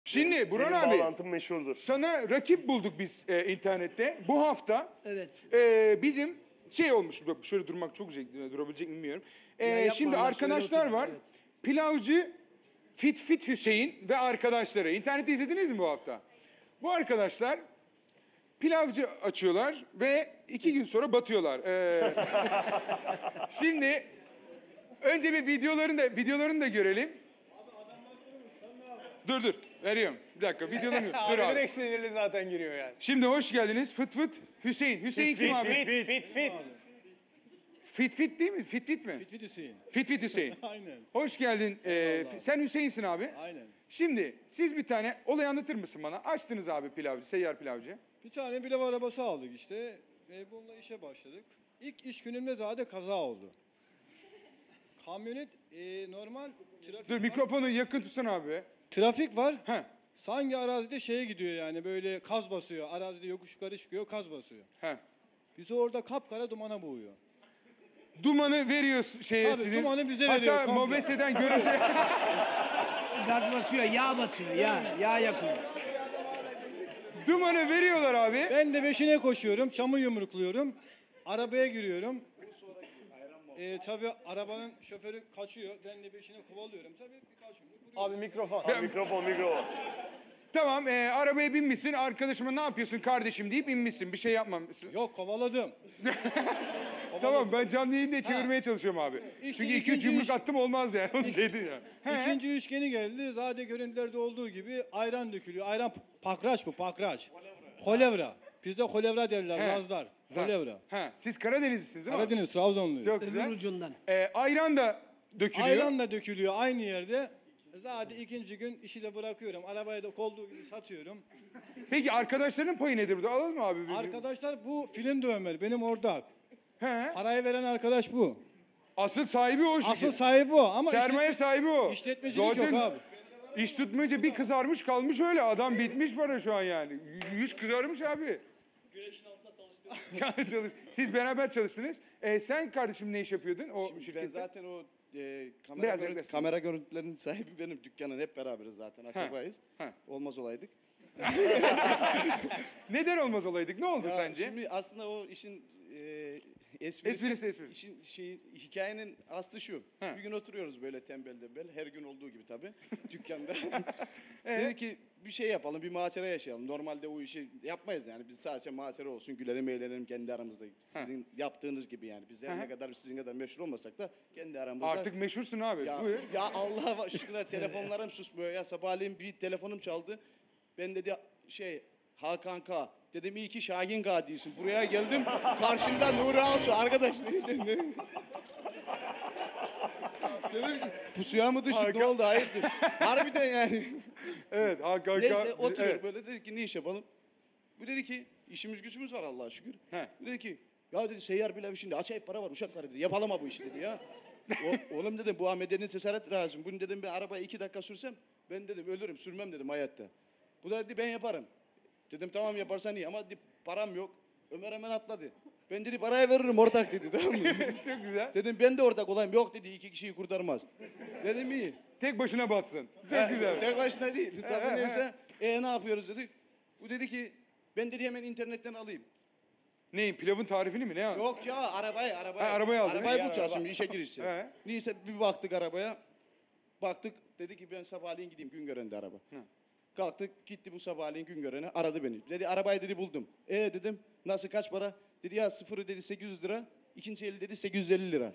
Şimdi Burhan Benim abi, bağlantım meşhurdur. sana rakip bulduk biz internette. Bu hafta Evet. bizim şey olmuş, şöyle durmak çok güzel, durabilecek mi bilmiyorum. yapma Şimdi Allah, arkadaşlar şöyle var. otur, evet. Pilavcı Fit Hüseyin ve arkadaşları. İnternette izlediniz mi bu hafta? Bu arkadaşlar pilavcı açıyorlar ve 2 gün sonra batıyorlar. Şimdi önce bir videolarını da görelim. Dur. Veriyorum. Bir dakika. Videolarını dur Abi abi. direkt sinirli zaten giriyor yani. Şimdi hoş geldiniz. Fıt Hüseyin. Hüseyin kim abi? Fit değil mi? Fit mi? Fit Hüseyin. Fit Hüseyin. Aynen. Hoş geldin. Sen Hüseyin'sin abi. Aynen. Şimdi siz bir tane olay anlatır mısın bana? Açtınız abi pilavcı, seyyar pilavcı. Bir tane pilav arabası aldık işte. Bununla işe başladık. İlk iş günümde zaten kaza oldu. Kamyonet normal trafik Dur var. mikrofonu yakın tutsana abi. Trafik var. Heh. Sanki arazide şeye gidiyor yani böyle kaz basıyor. Arazide yokuş yukarı çıkıyor, kaz basıyor. Heh. Bizi orada kapkara dumana boğuyor. Dumanı veriyor şeye Tabii, sizin. dumanı bize veriyor Hatta komple. Mobese'den görüntü. Gaz basıyor, yağ basıyor, yağ yakıyor. Dumanı veriyorlar abi. Ben de peşine koşuyorum, çamı yumrukluyorum. Arabaya giriyorum. Tabii arabanın şoförü kaçıyor. Ben de peşine kovalıyorum. Tabii birkaç yumruk vuruyorum. Abi mikrofon. Mikrofon. Tamam arabaya binmişsin. Arkadaşıma ne yapıyorsun kardeşim deyip inmişsin. Bir şey yapmamışsın. Yok kovaladım. Tamam ben canlı yayında çevirmeye çalışıyorum abi. İşte Çünkü 2-3 ikinci yumruk iş- attım olmaz yani. Onu dedin ya. He. İkinci üçgeni geldi. Zaten görüntülerde olduğu gibi ayran dökülüyor. Ayran pakraç bu pakraç. Kolevra. Bizde kolevra derler He. gazlar. Kolevra. Ha, siz Karadenizlisiniz değil mi? Karadeniz, Trabzonluyuz. Çok Öbür güzel. ucundan. Ayran da dökülüyor. Ayran da dökülüyor aynı yerde. Zaten ikinci gün işi de bırakıyorum. Arabayı da olduğu gibi satıyorum. Peki arkadaşların payı nedir burada? Alalım mı abi? Arkadaşlar bu film dövmeli. Benim ortak. He. Parayı veren arkadaş bu. Asıl sahibi o şirket. Asıl sahibi o ama Sermaye sahibi o. işletmecilik yok Zaten abi. İş tutmayınca bir kızarmış kalmış öyle. Adam bitmiş para şu an yani. Yüz kızarmış abi. Güneşin altında çalıştım. Siz beraber çalıştınız. Sen kardeşim ne iş yapıyordun o Şimdi şirkette? ben zaten o Biraz yaklaşsın. kamera görüntülerinin sahibi benim. Dükkanın hep beraberiz zaten. Akrabayız. ha. Olmaz olaydık. Neden olmaz olaydık? Ne oldu Ya sence? Şimdi aslında o işin Esprisi. işin hikayenin aslı şu. Ha. Bir gün oturuyoruz böyle tembel. Her gün olduğu gibi tabii dükkanda. Dedi ki bir şey yapalım, bir macera yaşayalım. Normalde o işi yapmayız yani. Biz sadece macera olsun, gülelim, eğlenelim kendi aramızda. Sizin yaptığınız gibi yani. Biz her ne kadar sizin kadar meşhur olmasak da kendi aramızda. Artık meşhursun abi. Ya, Buyur. ya Allah aşkına telefonlarım susmuyor ya. Sabahleyin bir telefonum çaldı. Ben dedi Hakan K. Dedim iyi ki Şahin K değilsin. Buraya geldim. Karşımda Nuri Alço. Arkadaş dedim ki pusuya mı düştük ne oldu hayırdır? Harbiden yani. Evet Hakan. Neyse oturuyor Evet. böyle dedi ki ne iş yapalım? Bu dedi ki işimiz gücümüz var Allah'a şükür. He. Bu dedi ki ya dedi seyyar pilav işinde acayip para var uşaklar dedi. Yapalım ha bu işi dedi ya. Oğlum dedim bu Ahmet'in cesaret lazım. Bunu dedim ben arabaya 2 dakika sürsem ben dedim ölürüm sürmem dedim hayatta. Bu da dedi ben yaparım. Dedim tamam yaparsan iyi ama dedi, param yok. Ömer hemen atladı. Ben dedi parayı veririm ortak dedi tamam mı? Çok güzel. Dedim ben de ortak olayım. Yok dedi 2 kişiyi kurtarmaz. Dedim iyi. Tek başına batsın. Çok Ha, güzel. Tek başına değil. Tabii he, neyse. Ne yapıyoruz dedik. Bu dedi ki ben dedi hemen internetten alayım. Neyin? Pilavın tarifini mi? Ne? Yok ya arabayı. Ha, arabayı aldın. Arabayı İyi, bulacağız araba. şimdi işe girişeceğiz. He. Neyse bir baktık arabaya. Baktık dedi ki ben sabahleyin gideyim Güngören'de araba. Kalktık gitti bu sabahleyin Güngören'e aradı beni. Dedi arabayı dedi buldum. Dedim nasıl kaç para? Dedi ya sıfırı dedi 800 lira. İkinci eli dedi 850 lira.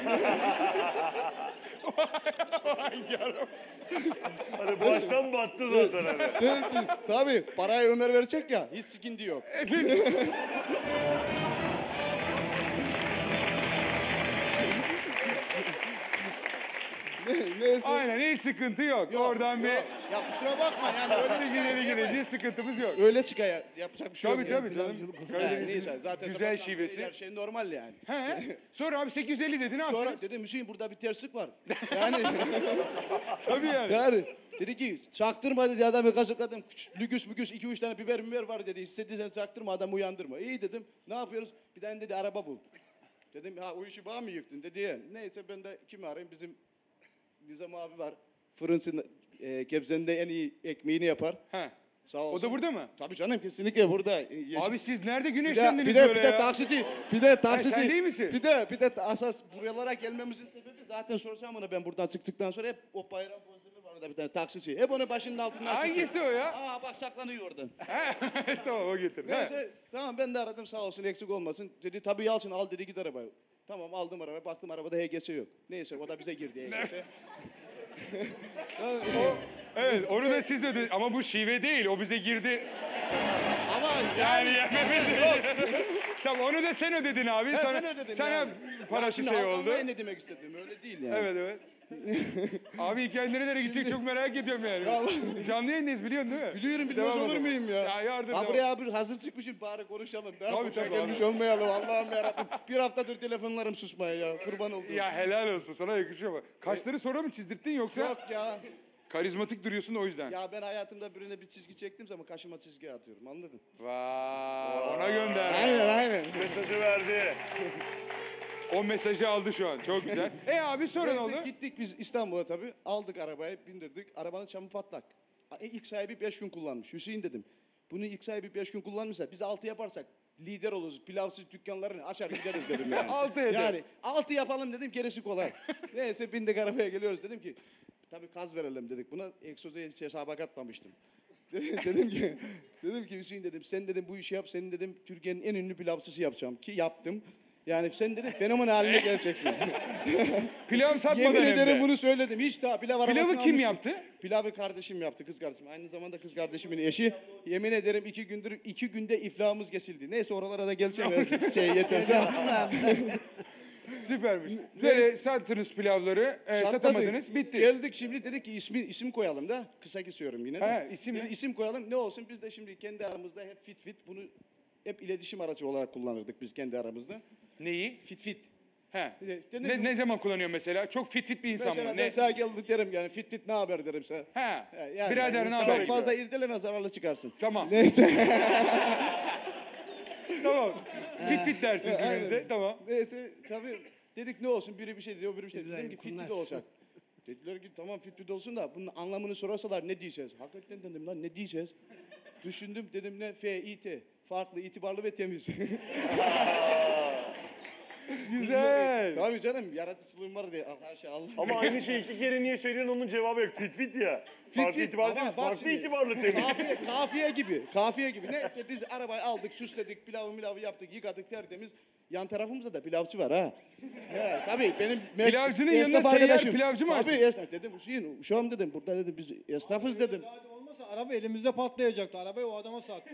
Hani baştan battı zaten hani. Tabii parayı Ömer verecek ya hiç sıkıntı yok. Neyse. Aynen hiç sıkıntı yok. Oradan bir Ya kusura bakma yani öyle ileri çıkar. gireceğiz sıkıntımız yok. Öyle çıkar yapacak bir şey Tabii yok. tabii canım. Yani Karadeniz'in neyse zaten güzel sabahtan beri şivesi. her şey normal yani. He. Sonra abi 850 dedi ne yaptın? Sonra dedim Hüseyin burada bir terslik var. Yani Tabii yani. yani dedi ki çaktırma dedi adamı kazıkladım. Lüküs müküs 2-3 tane biber var dedi. Hissettiysen çaktırma adamı uyandırma. İyi dedim. Ne yapıyoruz? Bir tane dedi araba bul. Dedim ha o işi bana mı yıktın dedi. Neyse ben de kimi arayayım bizim Nizam abi var. Fırıncı Gebze'nin de en iyi ekmeğini yapar. He. Sağ olsun. O da burada mı? Tabii canım kesinlikle burada. Abi siz nerede bir de, güneşlendiniz bir de, böyle bir de ya? taksici, bir de taksici. sen değil misin? Bir de asas buralara gelmemizin sebebi zaten soracağım ona ben buradan çıktıktan sonra hep o bayram Bozdemir var orada bir tane taksici. Hep onu başının altından çıktı. Hangisi o ya? Aa bak saklanıyor oradan. Tamam o getir. He. Neyse tamam ben de aradım sağ olsun eksik olmasın. Dedi tabii Yalçın al dedi git arabayı. Tamam aldım arabayı baktım arabada HGS yok. Neyse o da bize girdi HGS. Evet onu da siz ödediniz. Ama bu şive değil. O bize girdi. Ama yani Tamam onu da sen ödedin abi. ben ödedim Sana yani. parası şimdi şey oldu. aldanmayın ne demek istedim öyle değil yani. Evet evet. Abi hikaye nerelere gidecek çok merak ediyorum yani. Canlı yayındayız biliyorsun değil mi? Biliyorum bilmez Devam olur edelim. muyum ya? Ya yardım Ha devam. buraya abi hazır çıkmışım bari konuşalım. Daha Tabii, boşa tabii gelmiş abi. olmayalım Allah'ım yarabbim. Bir haftadır telefonlarım susmaya ya kurban oldum. Ya helal olsun sana yakışıyor bak. Kaşları sonra mı çizdirttin yoksa? Yok ya. Karizmatik duruyorsun da o yüzden. Ya ben hayatımda birine bir çizgi çektiğim zaman kaşıma çizgi atıyorum anladın? Vay ona gönder. Aynen. Mesajı verdi. O mesajı aldı şu an. Çok güzel. Abi sonra ne oldu? Neyse gittik biz İstanbul'a tabii. Aldık arabayı bindirdik. Arabanın çamı patlak. İlk sahibi 5 gün kullanmış. Hüseyin dedim. Bunu ilk sahibi 5 gün kullanmışsa biz 6 yaparsak lider oluruz. Pilavsız dükkanlarını açar gideriz dedim yani. 6 eder. Yani 6 yapalım dedim gerisi kolay. Neyse bindik arabaya geliyoruz dedim ki tabii kaz verelim dedik buna. Egzozu hiç hesaba katmamıştım. dedim ki Hüseyin dedim sen dedim bu işi yap senin dedim Türkiye'nin en ünlü pilavsızı yapacağım ki yaptım. Yani sen dedim fenomen haline geleceksin. Pilav satmadan Yemin hem ederim de. bunu söyledim. Hiç daha pilav arabasını Pilavı kim almıştım. yaptı? Pilavı kardeşim yaptı, kız kardeşim. Aynı zamanda kız kardeşimin eşi. Yemin ederim 2 günde iflahımız kesildi. Neyse oralara da geleceğim. şey yeterse. Süpermiş. Böyle sattınız pilavları, satamadınız, bitti. Geldik şimdi dedik ki isim koyalım da. Kısa kesiyorum yine de. He, isim ne? İsim koyalım ne olsun biz de şimdi kendi aramızda hep fit bunu hep iletişim aracı olarak kullanırdık biz kendi aramızda. Neyi? Fit. He. Dedim Ne zaman kullanıyor mesela? Çok fit bir insan Mesela mı? ben sana geldim derim yani fit ne haber derim sana. He. Yani Birader ne haber? çok fazla irdeleme zararlı çıkarsın. Tamam. Neyse. Tamam. Fit dersiniz Aynen. birbirinize. Tamam. Neyse tabii dedik ne olsun biri bir şey diyor biri bir şey diyor. Dedim ki İbrahim fit Kurnaz. olacak. Dediler ki tamam fit olsun da bunun anlamını sorarsalar ne diyeceğiz? Hakikaten dedim lan ne diyeceğiz? Düşündüm dedim ne F-İ-T. Farklı, itibarlı ve temiz. Güzel. Tabii canım yaratıcılığım var diye. Haşa Allah. Ama aynı şeyi 2 kere niye söylüyorsun onun cevabı yok. Fit ya. Farklı itibarlı Ama temiz. bak Farklı şimdi, itibarlı temiz. Kafiye gibi. Neyse biz arabayı aldık, süsledik, pilavı yaptık, yıkadık tertemiz. Yan tarafımızda da pilavcı var ha. He, tabii benim Pilavcının esnaf yanında seyyar arkadaşım. pilavcı mı Tabii açtın? esnaf dedim Hüseyin şu an dedim burada dedim biz esnafız dedim. Müsaade olmasa araba elimizde patlayacaktı. Arabayı o adama sattı.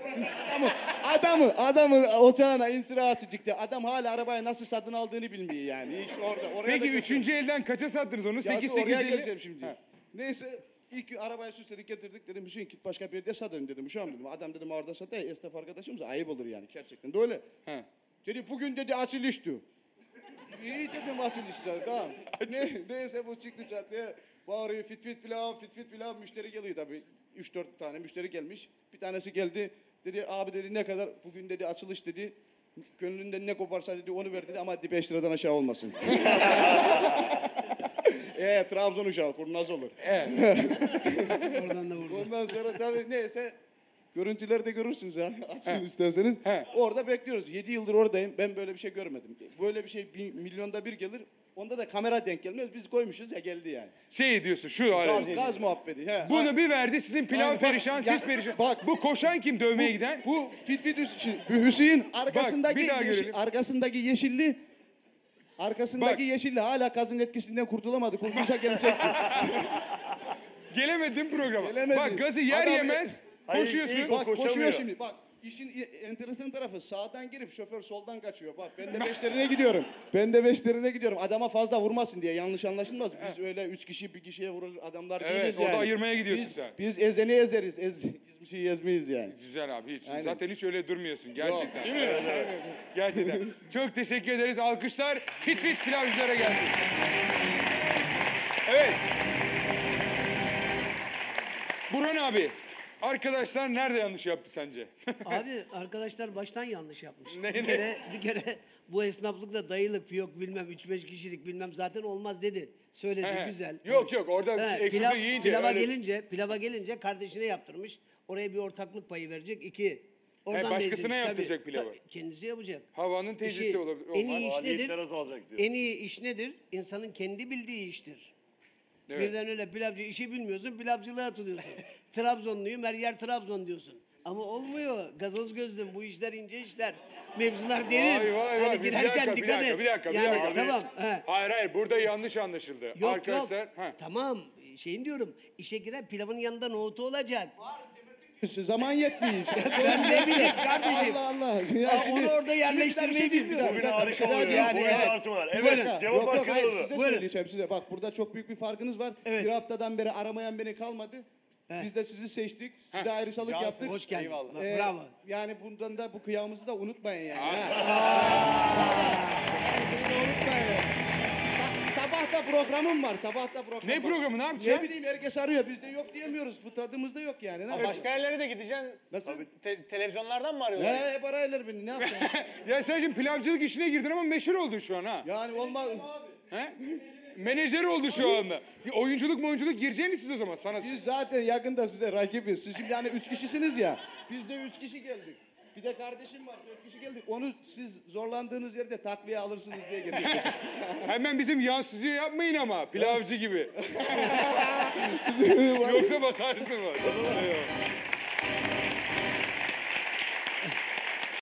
Adamın ocağına insirası çıktı. Adam hala arabayı nasıl satın aldığını bilmiyor yani. Hiç orada. Oraya Peki da götür- üçüncü elden kaça sattınız onu? Ya 8 dur, oraya 8 geleceğim şimdi. Neyse ilk gün arabayı süsledik getirdik dedim Hüseyin git başka bir yerde satın dedim. Şu an dedim adam dedim orada sat esnaf arkadaşımız ayıp olur yani gerçekten de öyle. He. Dedi bugün dedi açılıştı. İyi dedim açılışlar tamam. Neyse bu çıktı caddeye bağırıyor fit pilav müşteri geliyor tabii. 3-4 tane müşteri gelmiş. Bir tanesi geldi dedi abi dedi ne kadar bugün dedi açılış dedi. Gönlünden ne koparsa dedi onu ver dedi ama dedi 5 liradan aşağı olmasın. Trabzon uşağı kurnaz olur. Oradan da vurdu. Ondan sonra tabii neyse görüntülerde görürsünüz ha. Açın isterseniz. He. Orada bekliyoruz. 7 yıldır oradayım. Ben böyle bir şey görmedim. Böyle bir şey milyonda bir gelir. Onda da kamera denk gelmez. Biz koymuşuz ya geldi yani. Şey diyorsun şu alet. Gaz muhabbeti. He. Bunu bir verdi sizin pilav Aynen, bak, perişan, ya, siz perişan. bak. Bu koşan kim dövmeye giden? Bu Hüseyin arkasındaki bir daha görelim. arkasındaki Bak. yeşilli hala gazın etkisinden kurtulamadı. Kurtulsa gelecekti. Gelemedin programa. Gelemedi. Bak gazı yer Adam- yemez Hayır, koşuyorsun. ilk Bak koşamıyor. koşuyor şimdi. Bak işin enteresan tarafı sağdan girip şoför soldan kaçıyor. Bak ben de 5'lerine gidiyorum. Adama fazla vurmasın diye yanlış anlaşılmaz. Biz öyle 3 kişi bir kişiye vurur adamlar Evet, değiliz orada yani. ayırmaya gidiyorsun biz, sen. Biz ezeni ezeriz. Hiçbir şey ezmeyiz yani. Güzel abi hiç. Aynen. Zaten hiç öyle durmuyorsun gerçekten. Değil mi? Gerçekten. Çok teşekkür ederiz. Alkışlar fit pilavcılara gelsin. Evet. Burhan abi. Arkadaşlar nerede yanlış yaptı sence? Abi arkadaşlar baştan yanlış yapmış. Ne? Bir kere Bu esnaflıkla dayılık, fiyok bilmem 3-5 kişilik bilmem zaten olmaz dedi. Söyledi He. güzel. Yok yok orada ekşisi yiyince Pilava gelince kardeşine yaptırmış. Oraya bir ortaklık payı verecek. 2. Oradan başkasına bezecek. yaptıracak Tabii, pilavı. kendisi yapacak. Havanın teyzesi İşi- olabilir. En iyi iş nedir? Maliyetler azalacak diyor. En iyi iş nedir? İnsanın kendi bildiği iştir. Evet. Birden öyle pilavcı işi bilmiyorsun, pilavcılığa atılıyorsun. Trabzonluyum, her yer Trabzon diyorsun. Ama olmuyor. Gazoz gözlüm, bu işler ince işler. Mevzular derin. Vay vay vay. Hani girerken dikkat et. Bir dakika. Yani tamam. He. Hayır burada yanlış anlaşıldı. Yok Arkadaşlar. yok. he. Tamam. Şeyin diyorum. İşe giren pilavın yanında nohutu olacak. Zaman yetmiyor işte. Ben ne bileyim kardeşim. Allah Allah. Ya Aa, onu orada yerleştirmeyi bilmiyorum. Bugün harika oluyor. Yani, Bugün evet. tartışmalar. Buyurun. Evet cevap Yok yok hakkı hayır doğru. size Buyurun. söyleyeceğim size. Bak burada çok büyük bir farkınız var. Evet. Bir haftadan beri aramayan beni kalmadı. Evet. Biz de sizi seçtik. Size ayrısalık yaptık. Hoş geldin. Ee, Bravo. Yani bundan da bu kıyamımızı da unutmayın yani. Ha. Bunu da unutmayın. Sabah da programım var. Sabah da programım Ne var. programı, ne yapacaksın? Ne bileyim herkes arıyor. Bizde yok diyemiyoruz. Fıtratımızda yok yani. Ne yapalım? Başka yerlere de gideceksin. Nasıl? Televizyonlardan mı arıyorlar? Ne hep arayırlar beni. Ne yapacaksın? Ya sen şimdi pilavcılık işine girdin ama meşhur oldun şu an ha. Yani olmaz. He? Menajer oldu şu anda. Bir oyunculuk gireceğiniz siz o zaman. Sanat. Biz zaten yakında size rakibiz. Siz şimdi hani 3 kişisiniz ya. Biz de 3 kişi geldik. Bir de kardeşim var 4 kişi geldik. Onu siz zorlandığınız yerde takviye alırsınız diye getirdik. Hemen bizim yan stüdyo yapmayın ama. Pilavcı gibi. Yoksa batarsın bak.